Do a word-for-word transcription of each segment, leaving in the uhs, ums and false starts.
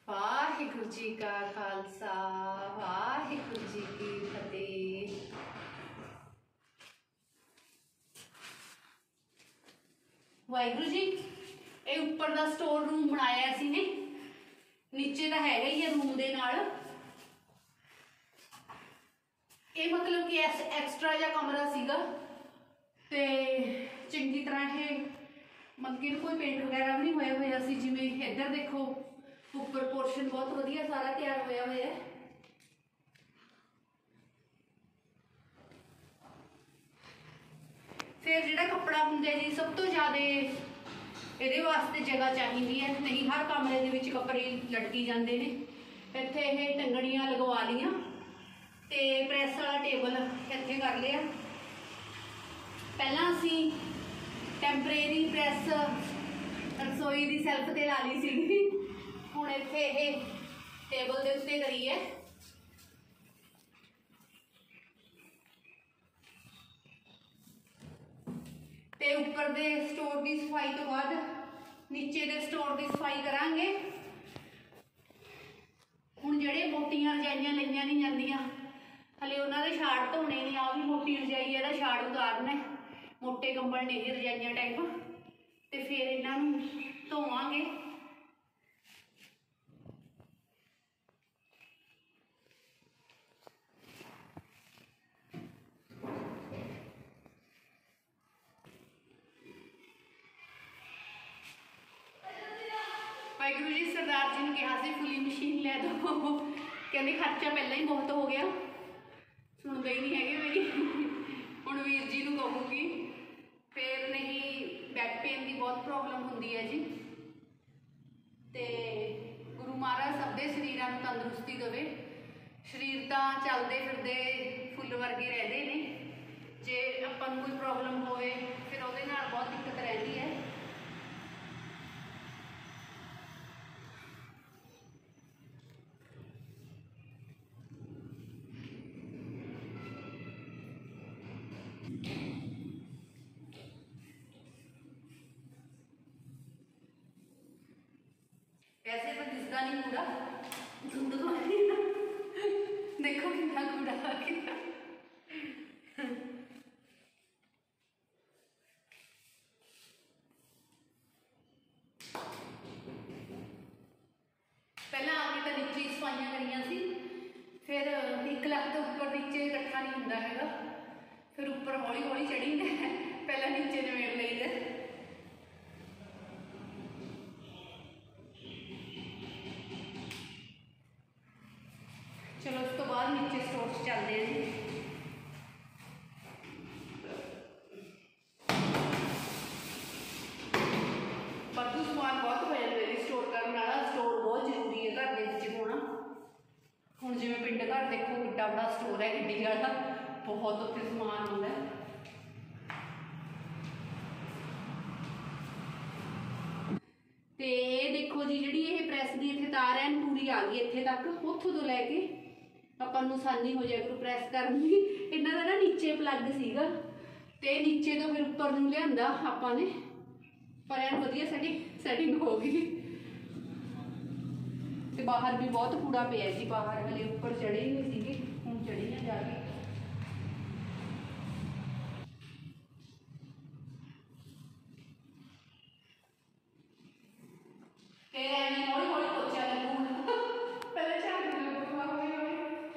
वाहिगुरु जी का खालसा वाहिगुरु जी की फतेह। वाहिगुरु जी, ये उपर का स्टोर रूम बनाया सी ने, नीचे तो हैगा ही है रूम दे नाल। ये मतलब कि एक्सट्रा जा कमरा सीगा ते चंगी तरह ये मतलब कि कोई पेंट वगैरह भी नहीं होया होया सी। जिवें इधर देखो उपर पोर्शन बहुत वधिया सारा तैयार होया होया है। फिर जिहड़ा कपड़ा हुंदा जी सब तो ज़्यादा ये वास्ते जगह चाहिए है, नहीं हर कमरे दे विच कपड़े लटकी जाते हैं। इत्थे ये टंगड़ियां लगवा लियां ते प्रैस वाला टेबल इत्थे कर लिया। पहला असी टैंपरेरी प्रैस रसोई की सैल्फ ते ला ली सी, हुण इत्थे ये टेबल के उत्ते करी है। ते उपर दे स्टोर की सफाई तो बाद नीचे दे स्टोर की सफाई करांगे। हुण जिहड़े मोटियां रजाइयां लईयां नहीं जांदियां हले उन्हां दे छाड़ धोने नहीं। आ भी मोटी रजाई है, छाड़ उतारना है, मोटे कंबल ने रजाइयां टाइप, ते फिर इन्हां नूं धोवांगे। वाहिगुरू जी, सरदार जी ने कहा से फुली मशीन लै दो, कहते खर्चा पहला ही बहुत हो गया, सुनते ही नहीं है मेरी। हुण वीर जी नूं कहूँगी। फिर नहीं बैक पेन की बहुत प्रॉब्लम होंदी है जी, ते गुरु महाराज सब दे शरीरां नूं तंदुरुस्ती देवे। शरीर तो चलते फिरते फुੱਲ वर्गे रहते हैं, जे आपां नूं कोई प्रॉब्लम होवे फिर उहदे नाल बहुत दिक्कत रहती है। वैसे तो दिसदा नहीं कूड़ा, धुंध तो देखो कितना कूड़ा आ गया। पहला आके तो नीचे सफाइयां करियां सी, फिर एक लाख तो उपर नीचे इकट्ठा नहीं होंदा हैगा, फिर उपर हौली हौली चढ़ी है, पहला नीचे निमेड़ लईदा। चलो उस तो बाद नीचे स्टोर चलते हैं जी। वाधू समान बहुत हो जाता है स्टोर करने वाला, स्टोर बहुत जरूरी है घर के होना। हुण जिवें पिंड घर देखो किड्डा बड़ा स्टोर है, गड्डी वाला बहुत उत्थे समान आउंदा है। ते देखो जी जिहड़ी ये प्रैस की इत्थे तार है पूरी आ गई इत्थे तक, उत्थों तो लैके आपां नूं आसानी हो जाए करू प्रैस करनी। इन्हां दा ना नीचे प्लग सीगा ते नीचे तो फिर उपर नूं लिआंदा आपां ने, पर एन वधिया सैटिंग सैटिंग हो गई। ते बाहर भी बहुत कूड़ा पिया जी, बाहर हले उपर चढ़े ही नहीं सीगे, हुण चढ़ी आ जाके। फिर एवें हौली हौली पोचा लगूगा, पहले झाड़ू लगूगा हौली हौली।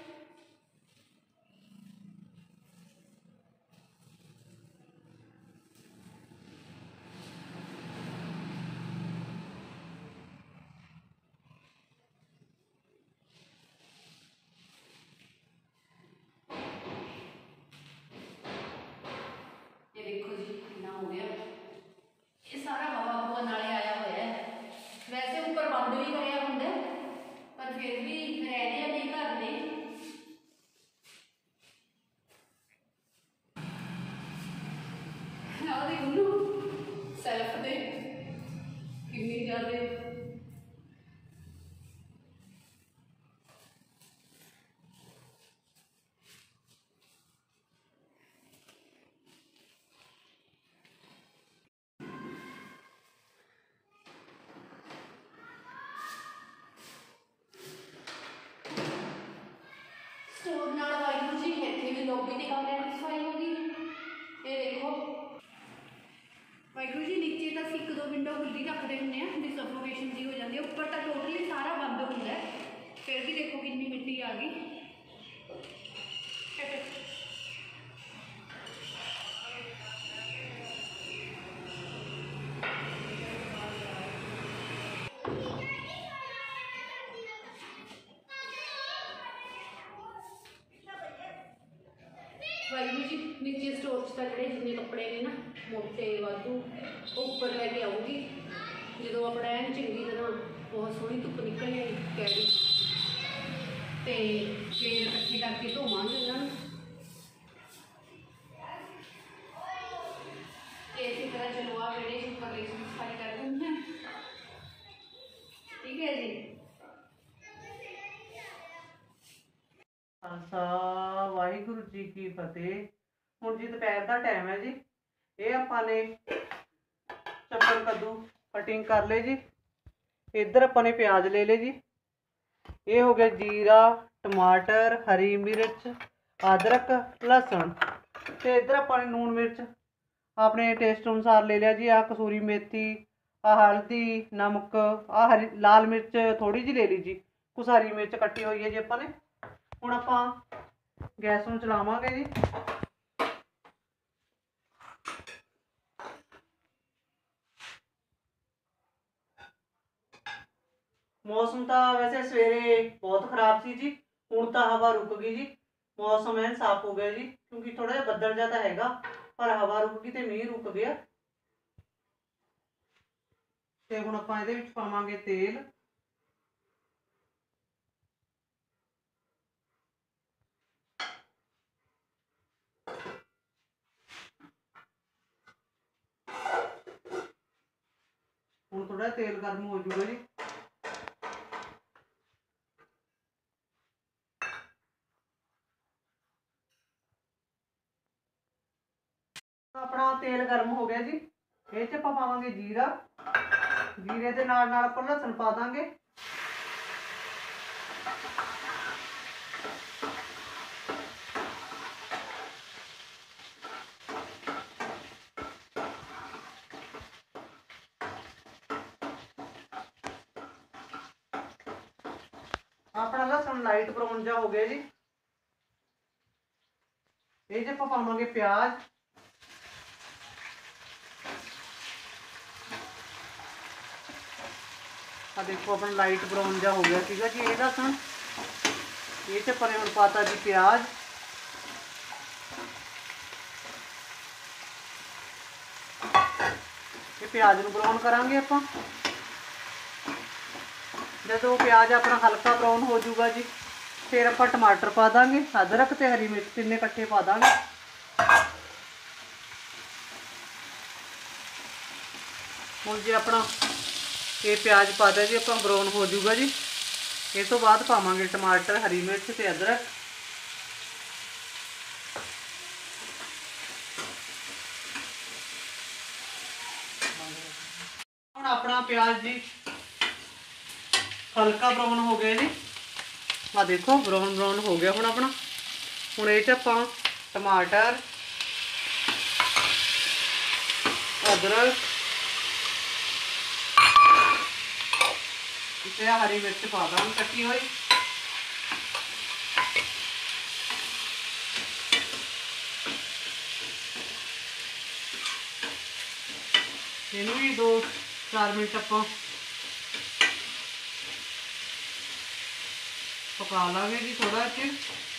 ये देखो जी कितना हो गया, ये सारा हवा हवा नाले आया हुआ है। वैसे ऊपर बंद भी कराया होंगे पर फिर भी रहने नहीं घर ने। सैल्फ दे कितनी ज्यादा ਸੋਧ ਨਾਲ ਵਾਹਿਗੁਰੂ ਜੀ ਇੱਥੇ ਵੀ ਲੋਬੀ ਤੇ ਕਮਰਿਆਂ ਦੀ ਸਫਾਈ ਹੋ ਗਈ। ਇਹ ਦੇਖੋ ਵਾਹਿਗੁਰੂ ਜੀ ਨੀਚੇ ਤਾਂ ਅਸੀਂ ਇੱਕ ਦੋ ਵਿੰਡੋ ਖੁੱਲੀ ਰੱਖਦੇ ਹੁੰਦੇ ਹਾਂ ਵੀ ਸਫੋਕੇਸ਼ਨ ਜੀ ਹੋ ਜਾਂਦੀ ਹੈ, ਉੱਪਰ ਤਾਂ ਟੋਟਲੀ ਸਾਰਾ ਬੰਦ ਹੁੰਦਾ ਹੈ। ਫਿਰ ਵੀ ਦੇਖੋ ਕਿੰਨੀ ਮਿੱਟੀ ਆ ਗਈ। वाहिगुरू जी नीचे स्टोर च जोड़े जिन्ने कपड़े ने ना मोटे वाधू उपर लैके आऊँगी जो अपना एन चंगी तरह बहुत सोहनी धुप निकल जाए कैरी तो फिर इकट्ठे करके धोवांगे उन्होंने। इसी तरह चलो आ बेड़े परले सफाई कर देंगे। ठीक है जी। खालसा वाहिगुरु जी की फतेह। हुण जी दोपहर का टाइम है जी। ये आपां ने चप्पल कद्दू कटिंग कर ले जी। इधर आपां ने प्याज ले ले जी। ये हो गया जीरा टमाटर हरी मिर्च अदरक लहसुन ते इधर आपां ने लून मिर्च अपने टेस्ट अनुसार ले लिया जी। आ कसूरी मेथी आ हल्दी नमक आ हरी लाल मिर्च थोड़ी जी ले ली जी। कुछ हरी मिर्च कट्टी हुई है जी आपां ने। हुण आपां गैस नूं चलावांगे जी। मौसम तो वैसे सवेरे बहुत खराब सी जी, हुण तां हवा रुक गई जी। मौसम ऐन साफ हो गया जी क्योंकि थोड़ा जिहा बदल जिहा तां हैगा पर हवा रुक गई ते मींह रुक गया। ते हुण आपां इहदे विच पावांगे तेल। हुण थोड़ा तेल गर्म हो जाऊगा जी। अपना तेल गर्म हो गया जी। ये च आपां पावांगे जीरा। जीरे दे नाल नाल आपां लहसुन पा दांगे। अपना लहसुन लाइट ब्राउन जा हो गया जी। ये च आपां पावांगे प्याज। आ देखो अपना लाइट ब्राउन जा हो गया सीगा जी ये लहसुन। ये च आपां ने हुण पाता जी प्याज। ये प्याज नूं ब्राउन करांगे आपां। जो प्याज अपना हल्का ब्राउन हो जाऊगा जी फिर आप टमाटर पा देंगे अदरक ते हरी मिर्च तिन्ने कट्ठे पा देंगे। हुण जी अपना ये प्याज पा दिया जी अपना ब्राउन हो जाऊगा जी। इस तो बाद पावांगे टमाटर हरी मिर्च ते अदरक। हुण अपना प्याज जी हल्का ब्राउन हो गया जी। आ देखो ब्राउन ब्राउन हो गया हुण अपना। हुण ये आपां टमाटर अदरक इसे हरी मिर्च पा दांगे कट्टी हुई। इनू भी दो चार मिनट आपां पका लांगे जी थोड़ा चिर।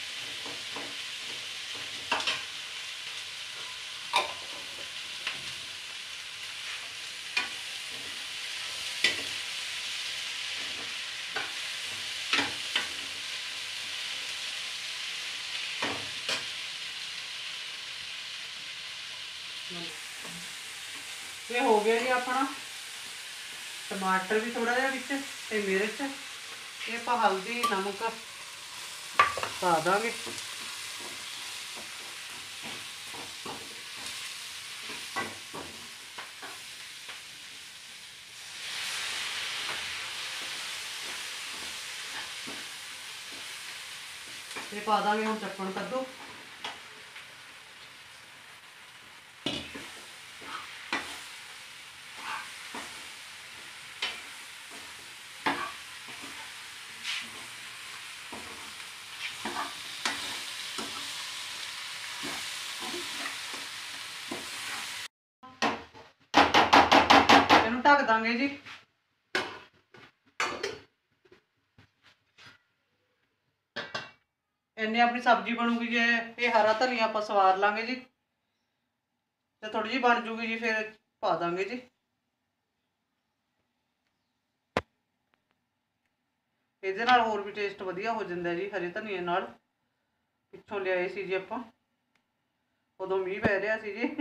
ये हो गया जी अपना टमाटर भी थोड़ा जिहा विच ते मिर्च। ये आपां हल्दी नमक पा देंगे। ਤੇ ਪਾ ਦਾਂਗੇ ਹੁਣ ਚੱਪਣ ਕੱਦੂ। ਇਹਨੂੰ ਢੱਕ ਦਾਂਗੇ ਜੀ। ਇੰਨੇ ਆਪਣੀ ਸਬਜ਼ੀ ਬਣੂਗੀ। ਜੇ ਇਹ ਹਰਾ ਧਨੀਆ ਆਪਾਂ ਸਵਾਰ ਲਾਂਗੇ ਜੀ, ਤੇ ਥੋੜੀ ਜਿਹੀ ਬਣ ਜੂਗੀ ਜੀ, ਫਿਰ ਪਾ ਦਾਂਗੇ ਜੀ। ਇਹਦੇ ਨਾਲ ਹੋਰ ਵੀ ਟੇਸਟ ਵਧੀਆ ਹੋ ਜਾਂਦਾ ਜੀ ਹਰੇ ਧਨੀਏ ਨਾਲ। ਪਿੱਛੋਂ ਲਿਆਏ ਸੀ ਜੀ ਆਪਾਂ, ਉਦੋਂ ਮੀਂਹ ਪੈ ਰਿਹਾ ਸੀ ਜੀ।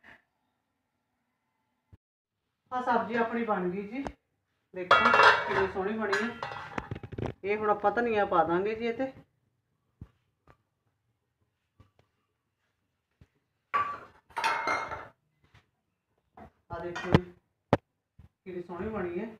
ਆ ਸਬਜ਼ੀ ਆਪਣੀ ਬਣ ਗਈ ਜੀ, ਦੇਖੋ ਕਿੰਨੀ ਸੋਹਣੀ ਬਣੀ ਹੈ। ਇਹ ਹੁਣ ਆਪਾਂ ਧਨੀਆ ਪਾ ਦਾਂਗੇ ਜੀ ਇਹਤੇ। ਆ ਦੇਖੋ ਜੀ ਕਿੰਨੀ ਸੋਹਣੀ ਬਣੀ ਹੈ।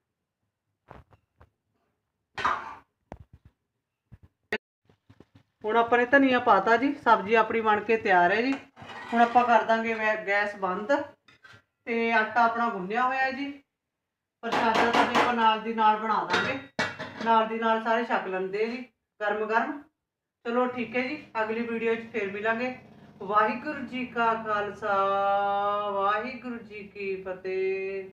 ਹੁਣ ਆਪਾਂ ਨੇ ਧਨੀਆ ਪਾਤਾ ਜੀ, ਸਬਜ਼ੀ ਆਪਣੀ ਬਣ ਕੇ ਤਿਆਰ ਹੈ ਜੀ। ਹੁਣ ਆਪਾਂ ਕਰ ਦਾਂਗੇ ਗੈਸ ਬੰਦ, ਤੇ ਆਟਾ ਆਪਣਾ ਗੁੰਨਿਆ ਹੋਇਆ ਹੈ ਜੀ। ਪ੍ਰਸ਼ਾਦਾ ਤਾਂ ਆਪਾਂ ਨਾਲ ਦੀ ਨਾਲ ਬਣਾ ਦਾਂਗੇ, ਨਾਲ ਦੀ ਨਾਲ ਸਾਰੇ ਛਕ ਲੈਂਦੇ ਜੀ ਗਰਮ ਗਰਮ। ਚਲੋ ਠੀਕ ਹੈ ਜੀ, ਅਗਲੀ ਵੀਡੀਓ 'ਚ ਫੇਰ ਮਿਲਾਂਗੇ। ਵਾਹਿਗੁਰੂ ਜੀ ਕਾ ਖਾਲਸਾ, ਵਾਹਿਗੁਰੂ ਜੀ ਕੀ ਫਤਿਹ।